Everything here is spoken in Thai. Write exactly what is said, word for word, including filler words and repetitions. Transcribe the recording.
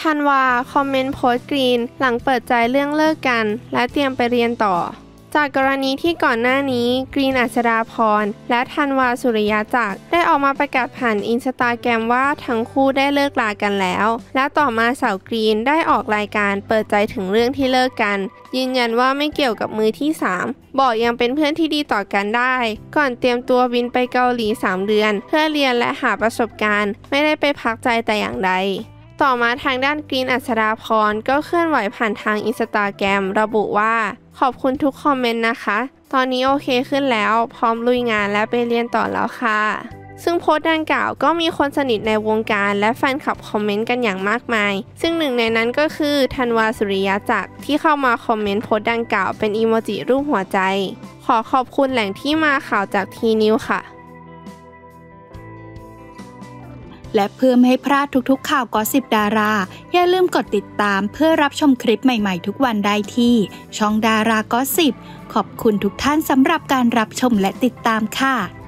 ธันวาคอมเมนต์โพสต์กรีนหลังเปิดใจเรื่องเลิกกันและเตรียมไปเรียนต่อจากกรณีที่ก่อนหน้านี้กรีนอัศดาพรและธันวาสุริยจักรได้ออกมาประกาศผ่านอินสตาแกรมว่าทั้งคู่ได้เลิกลากันแล้วและต่อมาสาวกรีนได้ออกรายการเปิดใจถึงเรื่องที่เลิกกันยืนยันว่าไม่เกี่ยวกับมือที่สามบอกยังเป็นเพื่อนที่ดีต่อกันได้ก่อนเตรียมตัวบินไปเกาหลีสามเดือนเพื่อเรียนและหาประสบการณ์ไม่ได้ไปพักใจแต่อย่างใดต่อมาทางด้านกรีนอัศดาพรก็เคลื่อนไหวผ่านทางอินสตาแกรมระบุว่าขอบคุณทุกคอมเมนต์นะคะตอนนี้โอเคขึ้นแล้วพร้อมลุยงานและไปเรียนต่อแล้วค่ะซึ่งโพสต์ดังกล่าวก็มีคนสนิทในวงการและแฟนคลับคอมเมนต์กันอย่างมากมายซึ่งหนึ่งในนั้นก็คือธันวาสุริยจักรที่เข้ามาคอมเมนต์โพสต์ดังกล่าวเป็นอีโมจิรูปหัวใจขอขอบคุณแหล่งที่มาข่าวจากทีนิวค่ะและเพื่อไม่ให้พลาดทุกๆข่าวกอสซิปดาราอย่าลืมกดติดตามเพื่อรับชมคลิปใหม่ๆทุกวันได้ที่ช่องดารากอสซิปขอบคุณทุกท่านสำหรับการรับชมและติดตามค่ะ